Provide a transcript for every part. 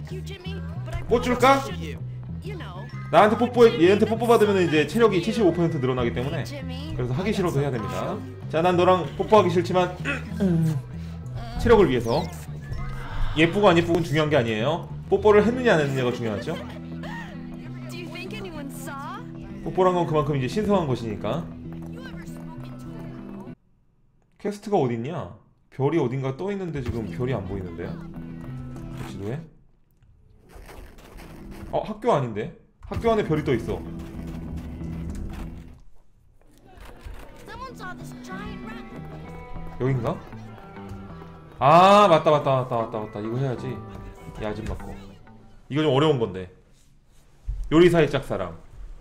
꽃 줄까? 나한테 얘한테 뽀뽀 받으면 이제 체력이 75% 늘어나기 때문에 그래서 하기 싫어도 해야 됩니다. 자, 난 너랑 뽀뽀하기 싫지만 체력을 위해서. 예쁘고 안 예쁘고는 중요한 게 아니에요. 뽀뽀를 했느냐 안 했느냐가 중요하죠. 뽀뽀란 건 그만큼 이제 신성한 것이니까. 퀘스트가 어딨냐? 별이 어딘가 떠있는데 지금 별이 안 보이는데요? 지도에? 학교 아닌데? 학교 안에 별이 떠있어. 여긴가? 아, 맞다. 이거 해야지. 이 아줌마 거. 이거 좀 어려운 건데. 요리사의 짝사랑.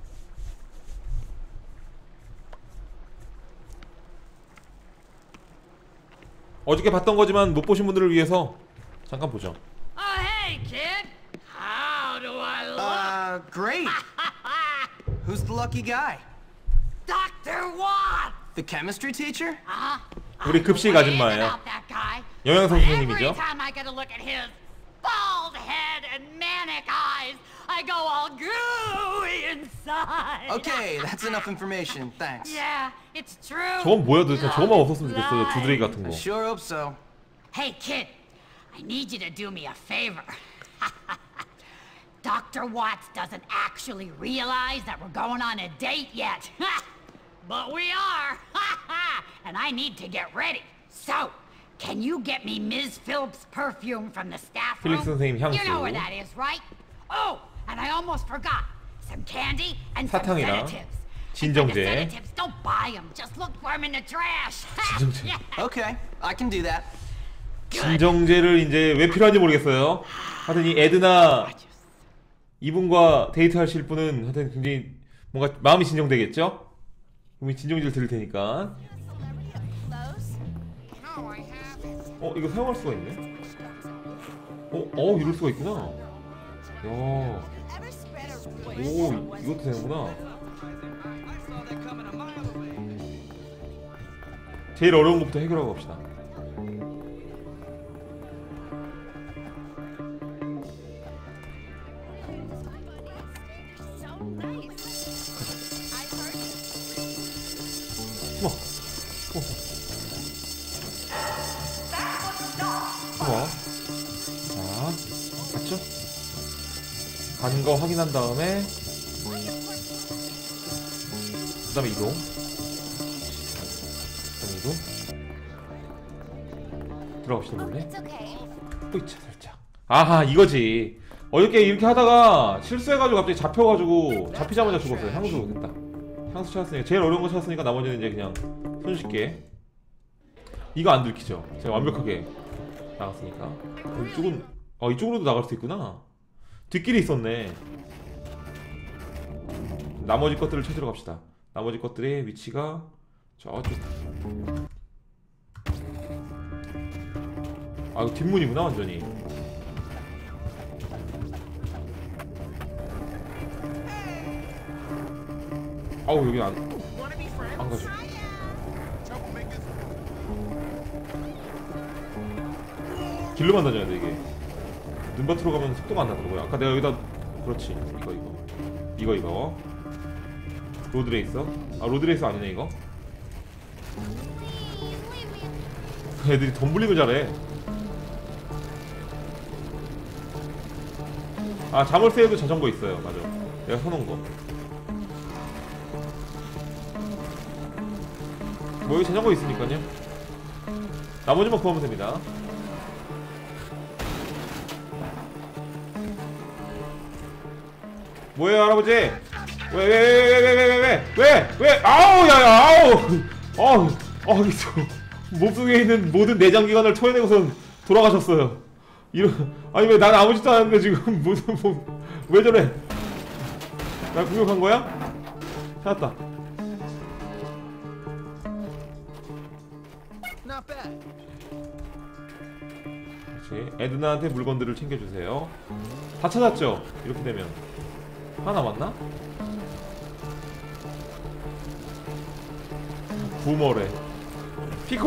어저께 봤던 거지만 못 보신 분들을 위해서 잠깐 보죠. Oh, hey, kid. How do I look? Great. Who's the lucky guy? Dr. Watt. The chemistry teacher? 우리 급식 아줌마예요. 영양사 선생님이죠. Every time I get a look at his bald head and manic eyes, I go all gooey inside. Okay, that's enough information. Thanks. Yeah, it's true. 저건 뭐야 도대체? 저거만 없었으면 좋겠어. 두드레기 같은 I 거. sure hope so. Hey, kid, I need you to do me a favor. Dr. Watts doesn't actually realize that we're going on a date yet. But we are. And I need to get ready. So, can you get me Ms. Phillips' perfume from the staff room? 필립스 선생님 향수. You know where that is, right? Oh, and I almost forgot. Some candy and some 사탕이랑 sedatives. 진정제. Sedatives, don't buy them. Just look for them in the trash. 진정제. Okay, I can do that. 진정제를 이제 왜 필요한지 모르겠어요. 하여튼 이 에드나 이분과 데이트하실 분은 하여튼 굉장히 뭔가 마음이 진정되겠죠? 그럼 진정제를 드릴 테니까. 이거 사용할 수가 있네? 이럴 수가 있구나. 야. 오, 이것도 되는구나. 제일 어려운 것부터 해결하고 갑시다. 좋아. 자, 맞죠? 가는 거 확인한 다음에 그 다음에 이동. 들어갑시다. 원래 뿌이차 살짝. 아하, 이거지. 어저께 이렇게 하다가 실수해가지고 갑자기 잡혀가지고 잡히자마자 죽었어요. 향수 됐다. 향수 찾았으니까 제일 어려운 거 찾았으니까 나머지는 이제 그냥 손쉽게. 이거 안 들키죠? 제가 완벽하게 나갔으니까. 이쪽은 이쪽으로도 나갈 수 있구나. 뒷길이 있었네. 나머지 것들을 찾으러 갑시다. 나머지 것들의 위치가 저쪽. 이거 뒷문이구나 완전히. 여기 안 가죠. 길로만 다녀야 돼 이게. 눈밭으로 가면 속도가 안 나더라고요. 아까 내가 여기다 그렇지. 이거 로드레이서. 로드레이서 아니네 이거. 애들이 덤블링을 잘해. 자물쇠에도 자전거 있어요. 맞아. 내가 사놓은 거. 여기 자전거 있으니까요. 나머지만 구하면 됩니다. 뭐예요 할아버지? 왜? 아우 야야 아우 몸속에 있는 모든 내장기관을 토해내고선 돌아가셨어요. 아니 왜 난 아무 짓도 안 했는데 지금 왜 저래? 날 공격한 거야? 찾았다. 그렇지. 에드나한테 물건들을 챙겨주세요. 다 찾았죠? 이렇게 되면 하나 남았나? 부머래.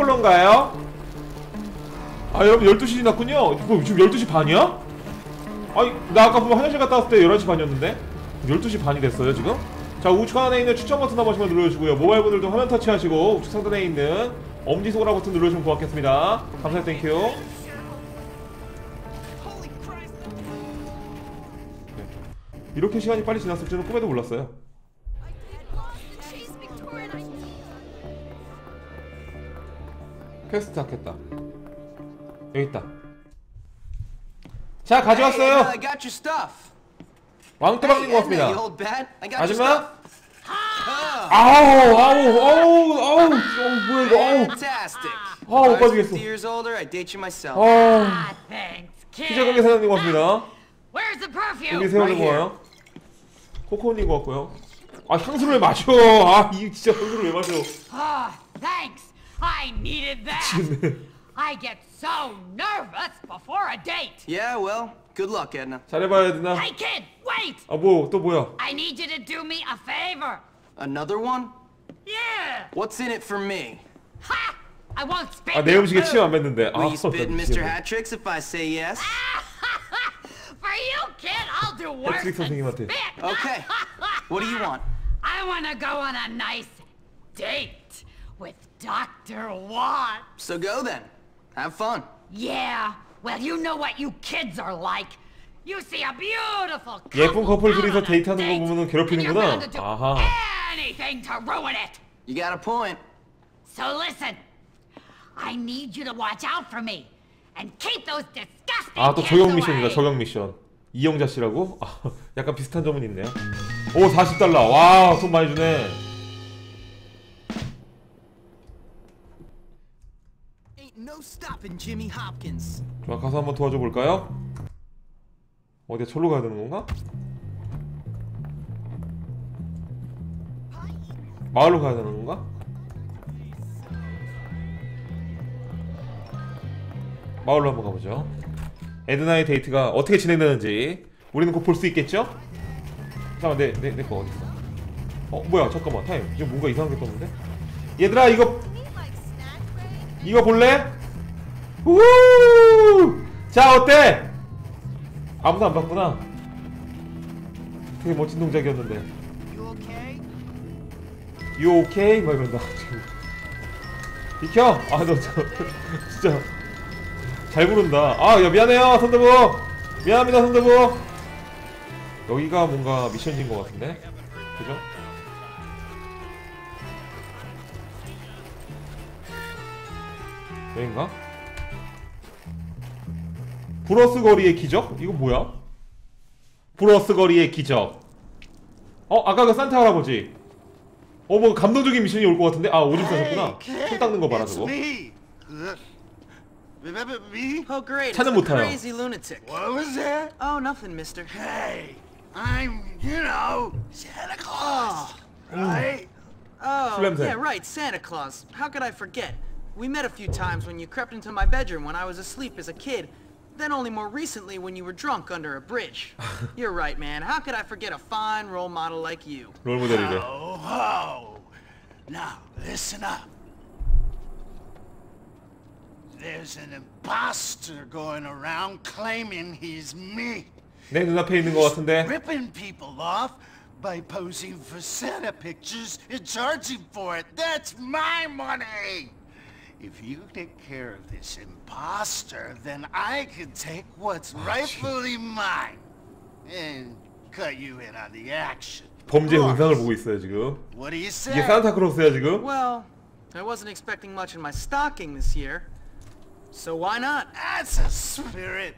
피콜론가요? 여러분 12시 지났군요. 지금 12시 반이야? 아니 나 아까 보면 화장실 갔다 왔을 때 11시 반이었는데 12시 반이 됐어요 지금. 자 우측 하단에 있는 추천 버튼 한 번씩만 눌러주시고요. 모바일 분들도 화면 터치하시고 우측 상단에 있는 엄지손가락 버튼 눌러주시면 고맙겠습니다. 감사합니다. 땡큐. 이렇게 시간이 빨리 지났을 줄은 꿈에도 몰랐어요. 퀘스트 하겠다. 여기 있다. 자 가져왔어요. Hey, I got your stuff. 왕뚜방인 것 Hey, Edna, 같습니다. you old bat. I got your 아줌마? stuff. 아우 뭐야 이거 아우 Fantastic. 못 I was 빠지겠어. 50 years older. I date you myself. 아 Thanks, 피자 가게 kid. 사장님 고맙습니다. Where's the perfume? 여기 새우를 Right here. 고마워요. 코코님 고맙고요. 아 향수를 왜 마셔? 이 진짜 향수를 왜 마셔? Oh, thanks. I needed that. I get so nervous before a date. Yeah, well, good luck, Edna. 잘해봐야 되나? Hey, kid, wait. 아 뭐 또 뭐야? I need you to do me a favor. Another one? Yeah. What's in it for me? Ha! I won't spit. 아 내 your 음식에 food. 침 안 뱉는데. Will you spit in Mr. 미치겠네. Hattricks if I say yes? For you, kid, I'll do worse Patrick than 선생님한테. spit. Okay. What do you want? I want to go on a nice date with Dr. Watt. So go then. Have fun. Yeah, well, you know what you kids are like. You see a beautiful 예쁜 couple 커플 둘이서 out on a 데이트하는 거 date, 보면은 and you're 괴롭히는구나. bound to do 아하. anything to ruin it. You got a point. So listen, I need you to watch out for me and keep those disgusting 아 또 kids 저격 away. 미션이다. 저격 미션. 이영자 씨라고? 아, 약간 비슷한 점은 있네요. 오 40달러. 와 돈 많이 주네. Ain't no stopping Jimmy Hopkins. 좋아 가서 한번 도와줘 볼까요? 어디야 절로 가야 되는 건가? 마을로 가야 되는 건가? 마을로 한번 가보죠. 에드나의 데이트가 어떻게 진행되는지 우리는 곧 볼 수 있겠죠? 잠깐만 내 거 어디 있어? 뭐야 잠깐만 타임 지금 뭔가 이상한 게 떴는데? 얘들아 이거 볼래? 우후! 자 어때? 아무도 안 봤구나. 되게 멋진 동작이었는데. You okay? You okay? 막 이런다 지금. 비켜! 아 너 진짜 잘 부른다. 아 야 미안해요 선대부. 미안합니다 선대부. 여기가 뭔가 미션인 것 같은데? 그죠? 여긴가? 브러스 거리의 기적? 이거 뭐야? 브러스 거리의 기적. 아까 그 산타 할아버지. 뭐 감동적인 미션이 올 것 같은데? 아 오줌 싸셨구나. 손 닦는 거 봐라 It's 저거. me. Remember me? Oh, great. 차는 It's 못 the 타요. crazy lunatic. What was that? Oh, nothing, mister. Hey, I'm, Santa Claus, right? Oh, Slim yeah, thing. right, Santa Claus. How could I forget? We met a few times when you crept into my bedroom when I was asleep as a kid. Then only more recently when you were drunk under a bridge. You're right, man. How could I forget a fine role model like you? 롤 모델이래. Ho, ho. Now, listen up. There's an imposter going around claiming he's me. 내 눈앞에 있는 것 같은데. Ripping people off by posing for Santa pictures and charging for it. That's my money! If you take care of this imposter, then I can take what's rightfully mine and cut you in on the action. 범죄 영상을 보고 있어요 지금. What do you 이게 say? 산타크로스야 지금? Well, I wasn't expecting much in my stocking this year. So why not? That's a spirit.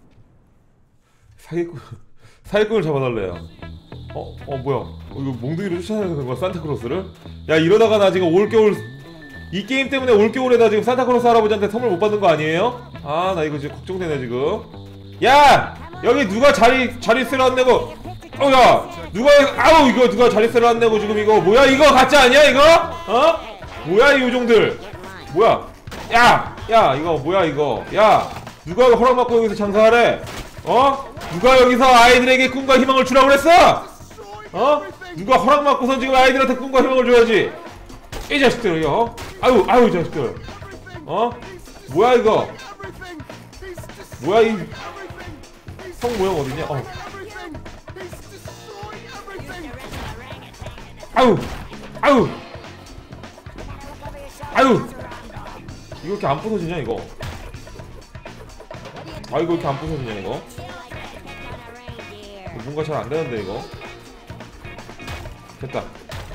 사기꾼을 잡아달래요. 뭐야? 이거 몽둥이로 쫓아내는 거야 산타크로스를? 야 이러다가 나 지금 올겨울 이 게임 때문에 올겨울에다 지금 산타크로스 할아버지한테 선물 못 받는 거 아니에요? 아 나 이거 지금 걱정되네 지금. 야 여기 누가 자릿세를 안 내고? 야 누가 이거 누가 자릿세를 안 내고 지금 이거 뭐야 이거 가짜 아니야 이거? 뭐야 이 요정들? 뭐야? 야 이거 뭐야 이거? 야 누가 허락 받고 여기서 장사하래? 누가 여기서 아이들에게 꿈과 희망을 주라고 그랬어? 누가 허락 받고선 지금 아이들한테 꿈과 희망을 줘야지. 이 자식들 이거. 아유 이 자식들. 뭐야 이거? 뭐야 이 성 모형 어디냐? 아유, 아유, 아유. 이거 이렇게 안 부서지냐 이거? 아 이거 이렇게 안 부서지냐 이거? 뭔가 잘 안 되는데 이거. 됐다.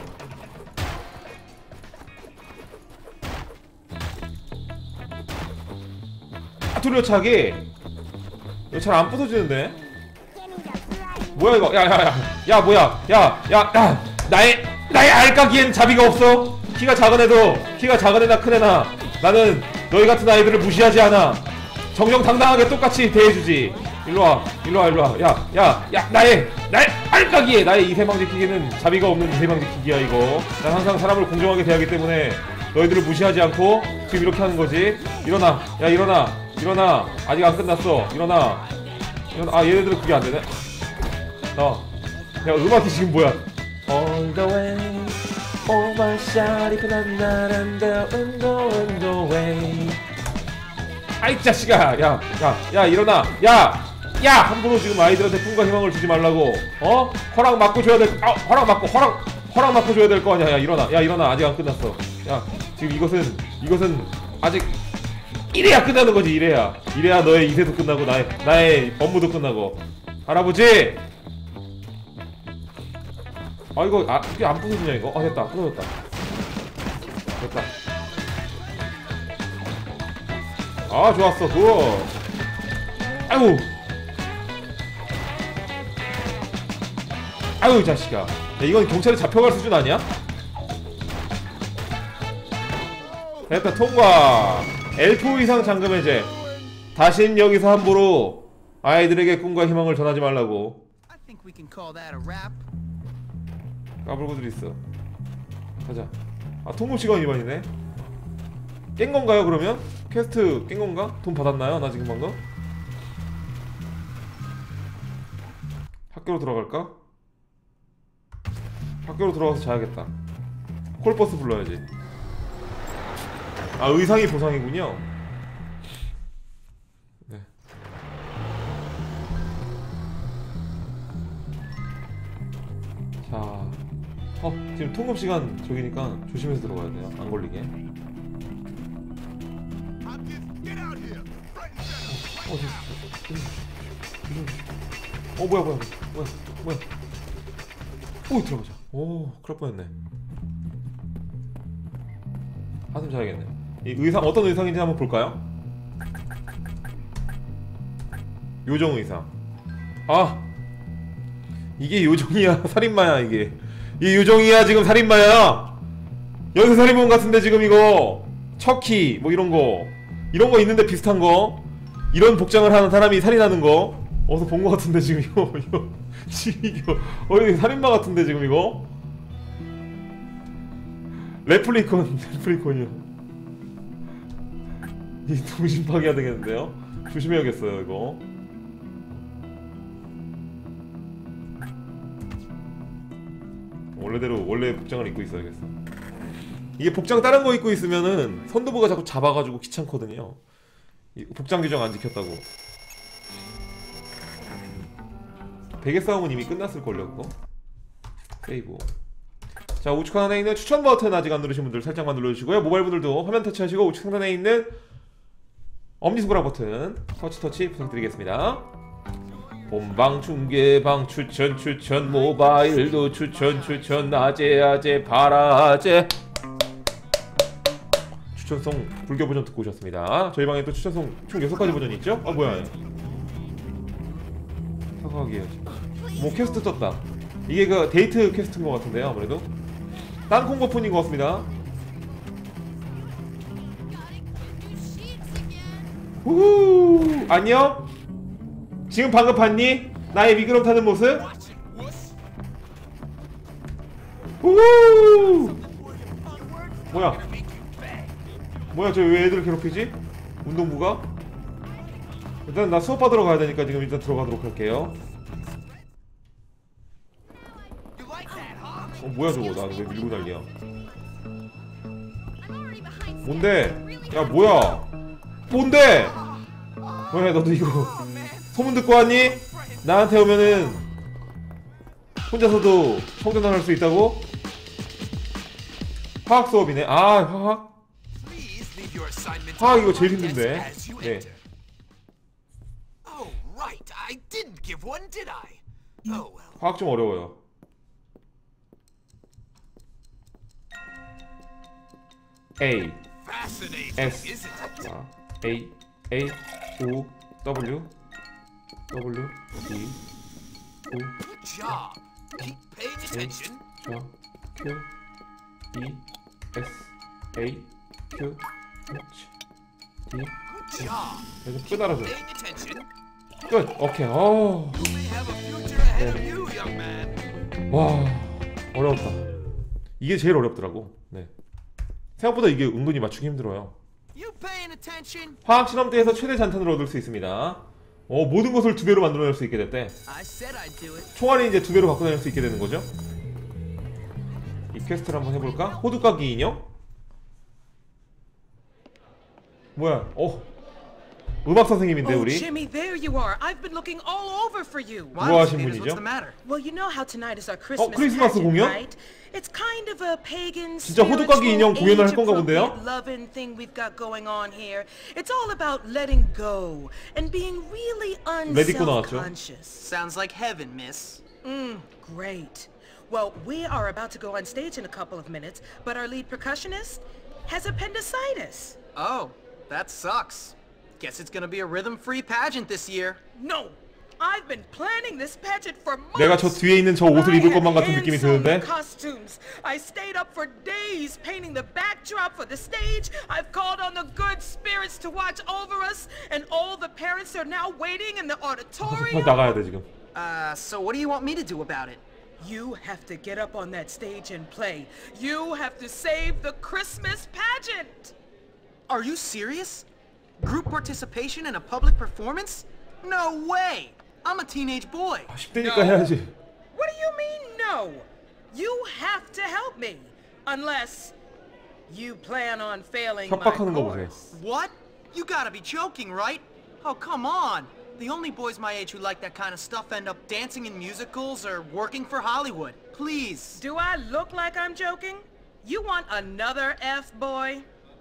사투리차기 이거 잘 안 부서지는데? 뭐야 이거? 야야야 뭐야? 야 나의 알까기엔 자비가 없어. 키가 작은 애나 큰 애나 나는 너희 같은 아이들을 무시하지 않아. 정정당당하게 똑같이 대해주지. 일로와. 야 나의 알까기에 나의 이세망지키기는 자비가 없는 이세망지키기야 이거. 난 항상 사람을 공정하게 대하기 때문에 너희들을 무시하지 않고 지금 이렇게 하는 거지. 일어나. 야 일어나. 아직 안 끝났어. 일어나. 아 얘네들은 그게 안 되네. 야 음악이 지금 뭐야? All the way, all my shawty, but I'm not on the way. 아이 자식아, 야 일어나. 야 함부로 지금 아이들한테 꿈과 희망을 주지 말라고. 허락 맞고 줘야 될. 허락 맞고 줘야 될 거 아니야. 야 일어나. 아직 안 끝났어. 야 지금 이것은 아직. 이래야 끝나는 거지. 이래야 너의 이세도 끝나고 나의 업무도 끝나고. 할아버지. 아 이거 이게 안 부서지냐 이거? 됐다. 부서졌다. 됐다. 좋았어. 굿. 아유 이 자식아. 야, 이건 경찰에 잡혀갈 수준 아니야? 됐다. 통과. L4 이상 잠금 해제. 다신 여기서 함부로 아이들에게 꿈과 희망을 전하지 말라고. 까불고들 있어. 가자. 통금 시간 위반이네. 깬 건가요 그러면? 퀘스트 깬 건가? 돈 받았나요? 나 지금 방금? 학교로 들어갈까? 학교로 들어가서 자야겠다. 콜버스 불러야지. 의상이 보상이군요. 네. 자, 지금 통금시간 저기니까 조심해서 들어가야 돼요. 안 걸리게. 뭐야. 들어가자. 큰일 뻔했네. 한숨 자야겠네. 이 의상 어떤 의상인지 한번 볼까요? 요정 의상. 이게 요정이야 살인마야 이게. 이 요정이야 지금 살인마야. 연쇄살인범 같은데 지금 이거 척키 뭐 이런 거 있는데 비슷한 거 이런 복장을 하는 사람이 살인하는 거 어디서 본 거 같은데 지금 이거 살인마 같은데 지금 이거 레플리콘이요. 이 동심 파괴해야 되겠는데요? 조심해야겠어요 이거. 원래 복장을 입고 있어야겠어. 이게 복장 다른 거 입고 있으면은 선두부가 자꾸 잡아가지고 귀찮거든요. 복장 규정 안 지켰다고. 베개 싸움은 이미 끝났을걸요 그거? 세이브. 자 우측 하단에 있는 추천 버튼 아직 안 누르신 분들 살짝만 눌러주시고요. 모바일 분들도 화면 터치하시고 우측 상단에 있는 엄지손가락 버튼 터치 부탁드리겠습니다. 본방 중계방 추천 모바일도 추천 아재 바라제 추천송 불교 버전 듣고 오셨습니다. 저희 방에 또 추천송 총 6가지 버전이 있죠? 뭐야 사과하기 해야지. 뭐 퀘스트 떴다. 이게 그 데이트 퀘스트인 것 같은데요 아무래도 땅콩거폰인 것 같습니다. 우후 안녕? 지금 방금 봤니? 나의 미끄럼 타는 모습? 우후 뭐야 저 왜 애들 괴롭히지? 운동부가? 일단 나 수업 받으러 가야 되니까 지금 일단 들어가도록 할게요. 뭐야 저거 나 왜 밀고 난리야. 뭔데? 야 뭐야 뭔데? 왜 너도 이거 소문 듣고 왔니? 나한테 오면은 혼자서도 성전환 할 수 있다고? 화학 수업이네. 아, 화학? 화학 이거 제일 힘든데. 네. Oh, right. I didn't give one, did I? Oh, well. 화학 좀 어려워요. A Fascinating, S isn't it? A O W W E O Good job. Keep paying attention. Q E S A Q H D Good job. 여기서 끝 알아줘. Paying attention. 끝. 오케이. You may have a future ahead of you, young man. 와 어려웠다. 이게 제일 어렵더라고. 네. 생각보다 이게 은근히 맞추기 힘들어요. You paying attention? 화학 실험대에서 최대 잔탄을 얻을 수 있습니다. 모든 것을 2배로 만들어낼 수 있게 됐대. I said I'd do it. 총알이 이제 2배로 갖고 다닐 수 있게 되는 거죠. 이 퀘스트를 한번 해볼까? 호두까기 인형? 뭐야? 음악 선생님인데 Oh, 우리? Jimmy, there you are. I've been looking all over for you. Why, 뭐 Miss 하신 Peters? 분이죠? What's the matter? Well, you know how tonight is our Christmas 크리스마스 pageant, 공연? right? It's kind of a pagan, 진짜 호두까기 인형 공연을 할 건가 본데요? loving thing we've got going on here. It's all about letting go and being really 레디코 나왔죠? unself-conscious. Sounds like heaven, miss. Great. Well, we are about to go on stage in a couple of minutes, but our lead percussionist has appendicitis. Oh, that sucks. Guess it's gonna be a rhythm-free pageant this year. No! I've been planning this pageant for months. 내가 저 뒤에 있는 저 옷을 입을 것만 같은 느낌이 드는데? costumes. I stayed up for days painting the backdrop for the stage. I've called on the good spirits to watch over us, and all the parents are now waiting in the auditorium. 나가야 돼 지금. So what do you want me to do about it? You have to get up on that stage and play. You have to save the Christmas pageant. Are you serious? Group participation in a public performance? No way! I'm a teenage boy. 10대니까 해야지. What do you mean, no? You have to help me. Unless you plan on failing my 협박하는 거 보세요. course. What? You gotta be joking, right? Oh, come on. The only boys my age who like that kind of stuff end up dancing in musicals or working for Hollywood. Please. Do I look like I'm joking? You want another F, boy?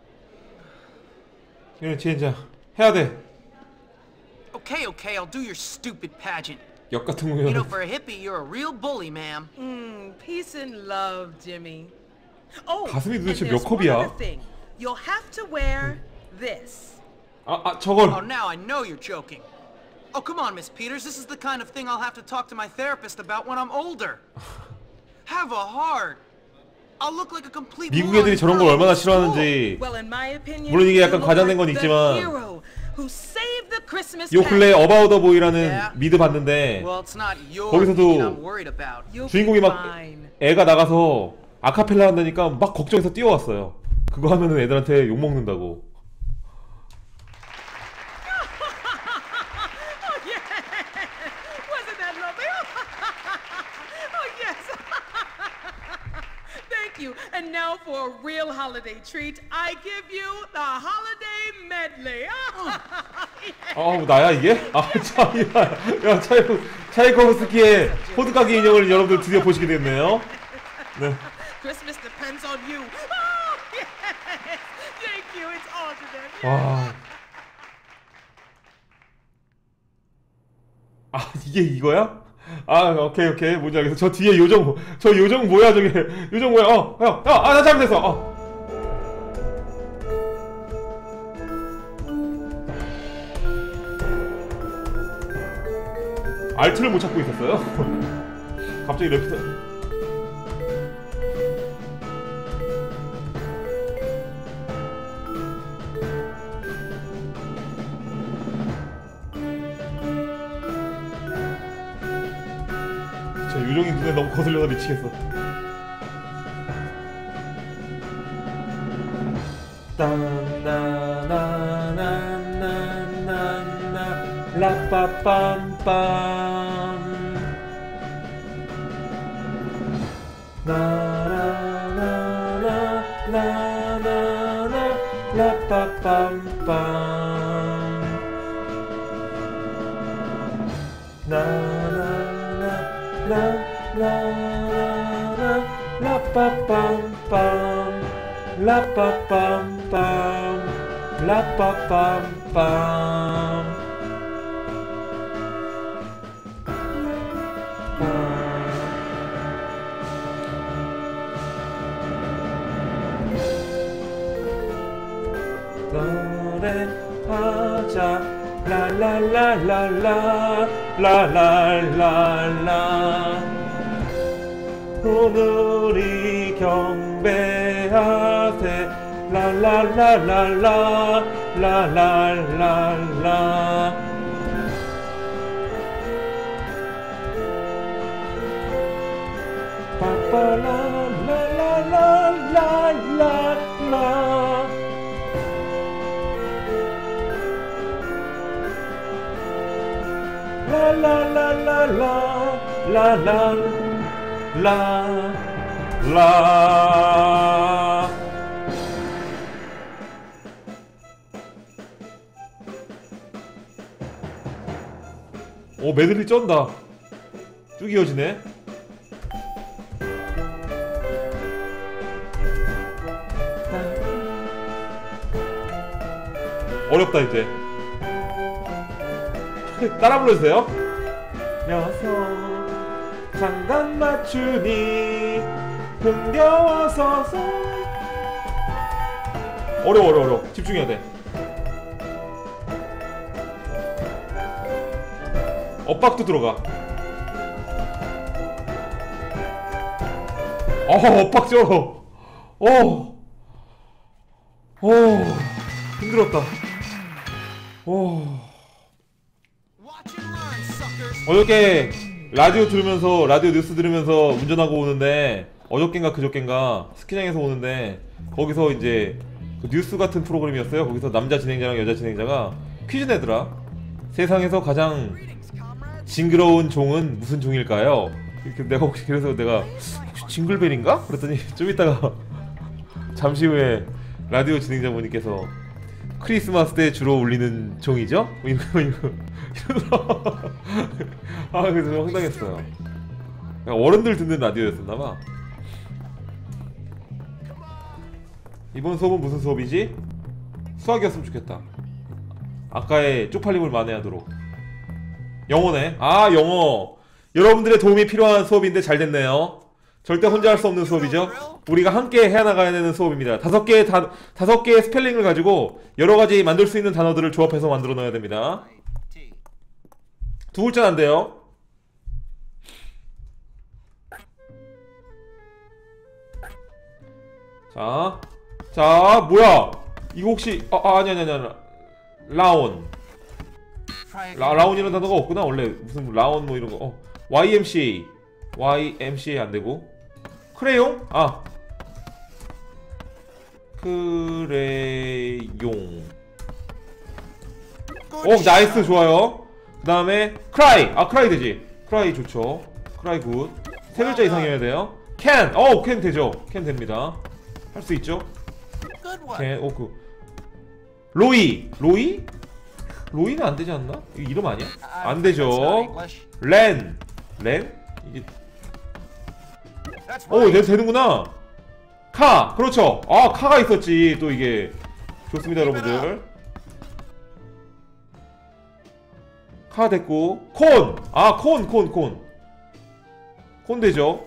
이런 진짜 해야 돼. Okay, I'll do your stupid pageant. 역 같은 You know, 공연. for a hippie, you're a real bully, ma'am. Peace and love, Jimmy. Oh, 가슴이 도대체 and 몇 there's one 컵이야? other thing. You'll have to wear this. 저걸. Oh, now I know you're joking. Oh, come on, Miss Peters. This is the kind of thing I'll have to talk to my therapist about when I'm older. Have a heart. I'll look like a complete 미국 moron 애들이 저런 걸 in 얼마나 school. 싫어하는지. Well, in my opinion, 물론 이게 약간 you look 과장된 건 like 있지만 the hero who saved the Christmas 요 근래 pageant. 어바웃 더 보이라는 Yeah. 미드 봤는데 Well, it's not your 거기서도 opinion I'm worried about. You'll 주인공이 be 막 fine. 애가 나가서 아카펠라 한다니까 막 걱정해서 뛰어왔어요. 그거 하면은 애들한테 욕 먹는다고. Oh, yeah. Wasn't that lovely? Oh, yes. Thank you. And now for a real holiday treat, I give you the holiday medley. 나야 이게? 야 차이코프스키의 호두까기 인형을 여러분들 드디어 보시게 됐네요. 네. Christmas depends on you. Oh, yes. Thank you. It's alternate. 와. 이게 이거야? 오케이 뭔지 알겠어. 저 뒤에 요정 뭐야 저게? 요정 뭐야? 나 잘못했어. 알트를 못 찾고 있었어요? 갑자기 레프트. 저 요정이 눈에 너무 거슬려서 미치겠어. 따나나나나나나 라빠빰빰 나나나나나나나 라빠빰빰 나 라빠빰빰 라빠빰빰 라빠빰빰 노래하자 라라라라라 라라라라 오늘이 경배하세 라라라라라 라라라라 빠빠라라라라라 라라라라라라라 오 메들리 쩐다 쭉 이어지네 어렵다 이제 따라 불러주세요 녀석 장단 맞추니 흥겨워서 어려워 집중해야 돼 엇박도 들어가 엇박 쩔어 힘들었다 어저께 라디오 들으면서 라디오 뉴스 들으면서 운전하고 오는데 어저껜가 그저껜가 스키장에서 오는데 거기서 이제 그 뉴스 같은 프로그램이었어요. 거기서 남자 진행자랑 여자 진행자가 퀴즈 내더라. 세상에서 가장 징그러운 종은 무슨 종일까요? 내가 혹시 그래서 내가 혹시 징글벨인가? 그랬더니 좀 이따가 잠시 후에 라디오 진행자분께서 크리스마스 때 주로 울리는 종이죠? 아 그래서 좀 황당했어요. 어른들 듣는 라디오였었나봐. 이번 수업은 무슨 수업이지? 수학이었으면 좋겠다. 아까의 쪽팔림을 만회하도록. 영어네. 아 영어. 여러분들의 도움이 필요한 수업인데 잘 됐네요. 절대 혼자 할 수 없는 수업이죠. 우리가 함께 해나가야 되는 수업입니다. 5개의 스펠링을 가지고 여러가지 만들 수 있는 단어들을 조합해서 만들어 넣어야 됩니다. 두 글자는 안 돼요. 자 뭐야 이거 혹시 아니야 라온 라온이라는 단어가 없구나. 원래 무슨 라온 뭐 이런거 YMCA 안되고 크레용? 크레용. 나이스 좋아요. 그 다음에 크라이. 크라이 되지. 크라이 좋죠. 크라이 굿. 세 글자 이상이어야 돼요. 캔. 캔 되죠. 캔 됩니다. 할 수 있죠. 캔. 로이는 안 되지 않나? 이거 이름 아니야? 안 되죠. 렌. 이게 되는구나. 카. 그렇죠. 카가 있었지. 또 이게 좋습니다 여러분들. 카 됐고 콘. 콘 되죠.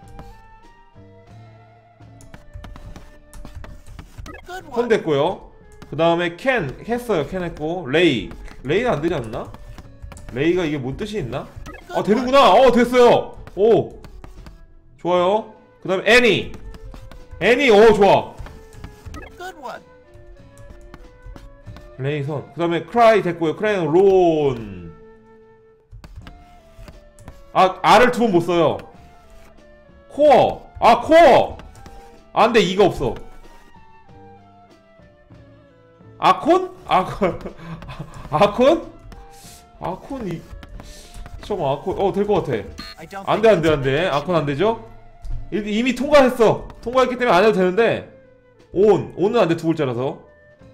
콘 됐고요. 그 다음에 캔 했어요. 캔 했고 레이는 안 되지 않나? 레이가 이게 뭔 뜻이 있나? 되는구나. 됐어요. 좋아요. 그 다음에 애니. 좋아. 레이선. 그 다음에 크라이 됐고요. 크라이는 론. R을 2번 못 써요. 코어. 코어. 안돼. 이가 없어. 아콘? 아콘? 될 것 같아. 안돼. 아콘 안되죠? 이미 통과했어. 통과했기 때문에 안 해도 되는데 온은 안돼. 두 글자라서.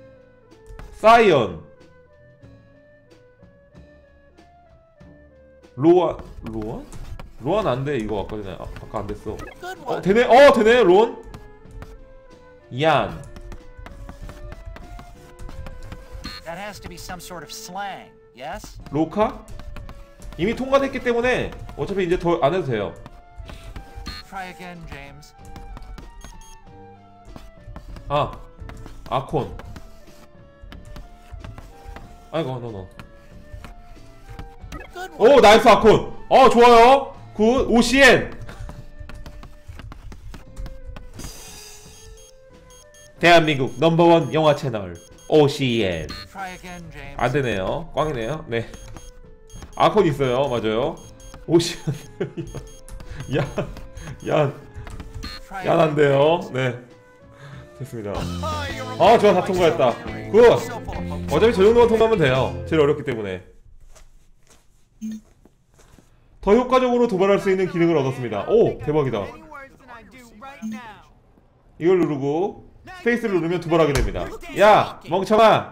사이언. 로안? 로안 안 돼. 이거 아까 전에 아까 안 됐어. 되네. 되네. 로안. 얀. That has to be some sort of slang, yes? 로카? 이미 통과됐기 때문에 어차피 이제 더 안 해도 돼요. Try again, James. 아콘. 아이고, 너. 오, 나이스 아콘. 좋아요. 굿. OCN. 대한민국 넘버원 영화 채널 OCN. Try again, James. 안 되네요. 꽝이네요. 네. 아콘 있어요. 맞아요. OCN. 얀 안 돼요. 네. 됐습니다. 좋아. 다 통과했다. 굿. 어차피 저 정도만 통과하면 돼요. 제일 어렵기 때문에. 더 효과적으로 도발할 수 있는 기능을 얻었습니다. 오, 대박이다. 이걸 누르고 스페이스를 누르면 도발하게 됩니다. 야, 멍청아.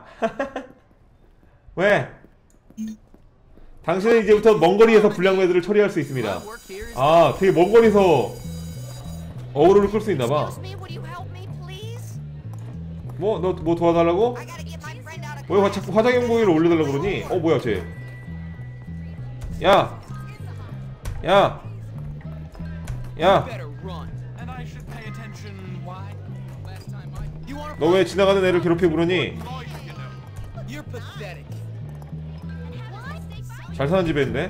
왜? 당신은 이제부터 먼 거리에서 불량배들을 처리할 수 있습니다. 되게 먼 거리에서 어그로를 끌 수 있나봐. 뭐? 너 뭐 도와달라고? 왜 자꾸 화장용고기를 올려달라고 그러니? 뭐야 쟤. 야! 너 왜 지나가는 애를 괴롭히고 그러니? 잘 사는 집에 있네?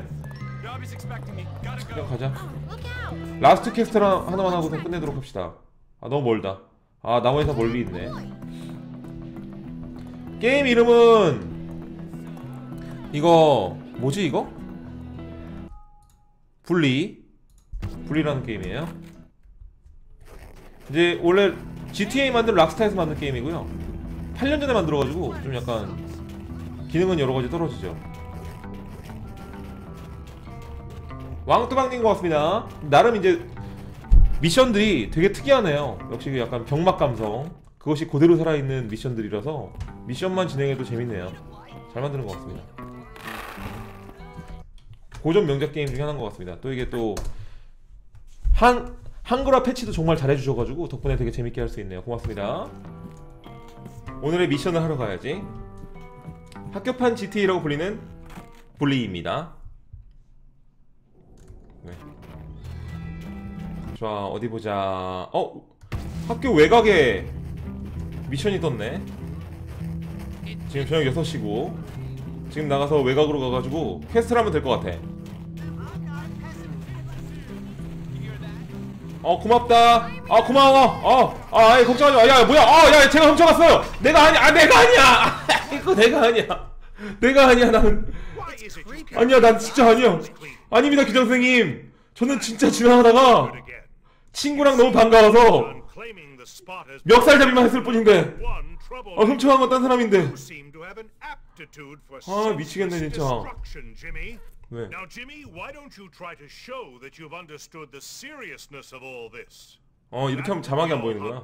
그냥 가자. 라스트 퀘스트 하나만 하고서 끝내도록 합시다. 너무 멀다. 나머지 다 멀리 있네. 게임 이름은 이거 뭐지 이거? 분리라는 게임이에요. 이제 원래 GTA 만든 락스타에서 만든 게임이고요. 8년 전에 만들어가지고 좀 약간 기능은 여러 가지 떨어지죠. 왕뚜방님 고맙습니다. 나름 이제 미션들이 되게 특이하네요. 역시 그 약간 병맛 감성 그것이 그대로 살아있는 미션들이라서 미션만 진행해도 재밌네요. 잘 만드는 것 같습니다. 고전 명작 게임 중에 하나인 것 같습니다. 또 이게 또 한글화 패치도 정말 잘해주셔가지고 덕분에 되게 재밌게 할 수 있네요. 고맙습니다. 오늘의 미션을 하러 가야지. 학교판 GTA라고 불리는 분리입니다. 네. 자, 어디 보자. 학교 외곽에 미션이 떴네. 지금 저녁 6시고 지금 나가서 외곽으로 가가지고 퀘스트를 하면 될 것 같아. 고맙다. 고마워. 아이 걱정하지 마. 야, 뭐야? 야, 제가 훔쳐갔어요. 내가 아니야. 이거 내가 아니야. 나는 아니야. 난 진짜 아니야. 아닙니다, 교장선생님. 저는 진짜 지나가다가 친구랑 너무 반가워서 멱살잡이만 했을 뿐인데 훔쳐간 건 딴 사람인데. 미치겠네 진짜. 왜? Now, Jimmy, why don't you try to show that you've understood the seriousness of all this? 이렇게 하면 자막이 안 보이는구나.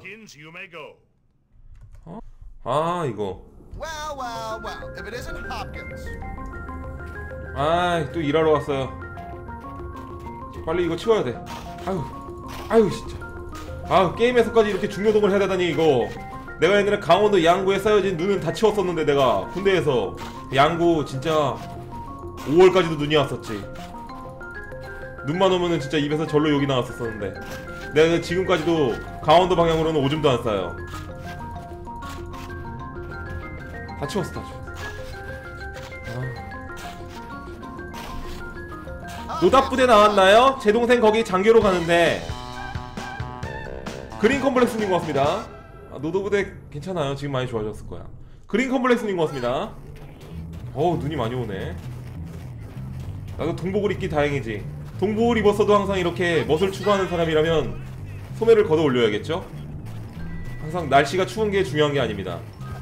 이거. Well, if it isn't Hopkins. 또 일하러 왔어요. 빨리 이거 치워야 돼. 아유 진짜. 게임에서까지 이렇게 중요동을 해야 되다니 이거. 내가 옛날에 강원도 양구에 쌓여진 눈은 다 치웠었는데 내가 군대에서 양구 진짜 5월까지도 눈이 왔었지. 눈만 오면은 진짜 입에서 절로 욕이 나왔었었는데 내가 지금까지도 강원도 방향으로는 오줌도 안 싸요. 다 치웠어. 노답부대 나왔나요? 제 동생 거기 장교로 가는데. 그린 컴플렉스님 고맙습니다. 노드부대 괜찮아요. 지금 많이 좋아졌을 거야. 그린 컴플렉스님 고맙습니다. 눈이 많이 오네. 나도 동복을 입기 다행이지. 동복을 입었어도 항상 이렇게 멋을 추구하는 사람이라면 소매를 걷어 올려야겠죠? 항상 날씨가 추운 게 중요한 게 아닙니다.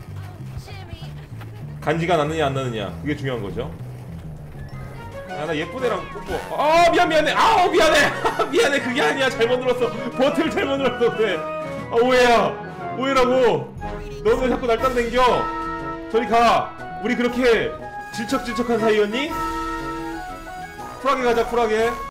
간지가 나느냐 안 나느냐 그게 중요한 거죠. 나 예쁜 애랑 뽀뽀. 미안해. 미안해. 그게 아니야. 잘못 눌렀어. 버튼을 잘못 눌렀어. 그래. 오해라고. 너는 왜 자꾸 날 딴댕겨? 저리 가. 우리 그렇게 질척질척한 사이였니? 쿨하게 가자 쿨하게.